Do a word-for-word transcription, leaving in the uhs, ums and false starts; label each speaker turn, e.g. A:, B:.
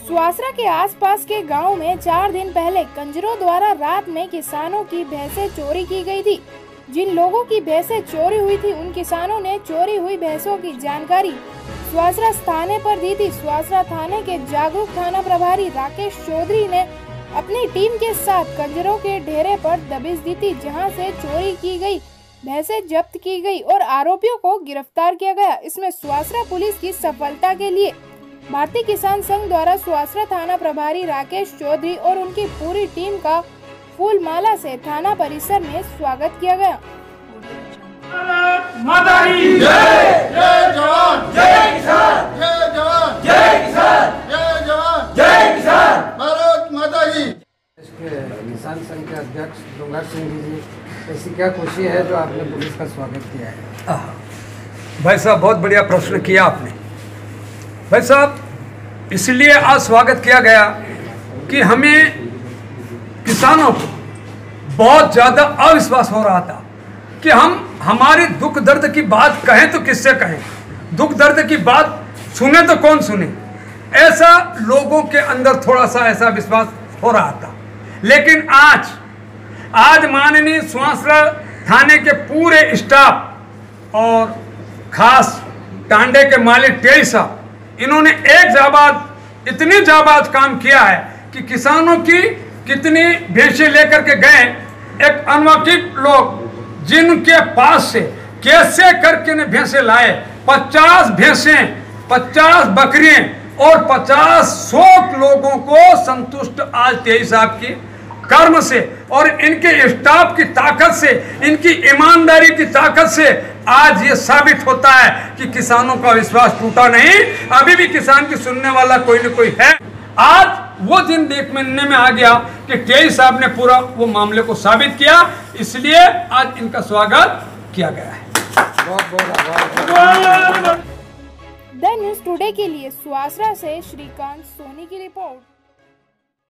A: सुवासरा के आसपास के गांव में चार दिन पहले कंजरों द्वारा रात में किसानों की भैंसें चोरी की गई थी। जिन लोगों की भैंसें चोरी हुई थी उन किसानों ने चोरी हुई भैंसों की जानकारी सुवासरा थाने पर दी थी। सुवासरा थाने के जागरूक थाना प्रभारी राकेश चौधरी ने अपनी टीम के साथ कंजरों के डेरे पर दबिश दी थी, जहां से चोरी की गई भैंसें जब्त की गई और आरोपियों को गिरफ्तार किया गया। इसमें सुवासरा पुलिस की सफलता के लिए भारतीय किसान संघ द्वारा सुवासरा थाना प्रभारी राकेश चौधरी और उनकी पूरी टीम का फूल माला से थाना परिसर में स्वागत किया गया।
B: माता की जय, जय जवान, जय किसान, जय जवान, जय किसान, जय जवान, जय किसान, भारत माता की।
C: किसान संघ के अध्यक्ष डोंगर सिंह जी, ऐसी क्या खुशी है जो आपने पुलिस का स्वागत किया है?
D: भाई साहब, बहुत बढ़िया प्रश्न किया आपने। भाई साहब, इसलिए आज स्वागत किया गया कि हमें किसानों को बहुत ज़्यादा अविश्वास हो रहा था कि हम हमारे दुख दर्द की बात कहें तो किससे कहें, दुख दर्द की बात सुने तो कौन सुने, ऐसा लोगों के अंदर थोड़ा सा ऐसा विश्वास हो रहा था। लेकिन आज आज माननीय सुवासरा थाने के पूरे स्टाफ और खास टांडे के मालिक टेरी साहब, इन्होंने एक जाबाज इतनी जाबाज काम किया है कि किसानों की कितनी भैंसें लेकर के गए। एक अनवाकिफ लोग जिनके पास से कैसे करके ने भैंसें लाए, पचास भैंसें, पचास बकरियां और पचास सौ लोगों को संतुष्ट आज तेईस साहब की कर्म से और इनके स्टाफ की ताकत से, इनकी ईमानदारी की ताकत से आज ये साबित होता है कि किसानों का विश्वास टूटा नहीं। अभी भी किसान की सुनने वाला कोई न कोई है। आज वो दिन देखने में आ गया कि टेरी साहब ने पूरा वो मामले को साबित किया, इसलिए आज इनका स्वागत किया गया है।
C: बहुत बहुत आभार।
A: द न्यूज़ टुडे के लिए सुवासरा से श्रीकांत सोनी की रिपोर्ट।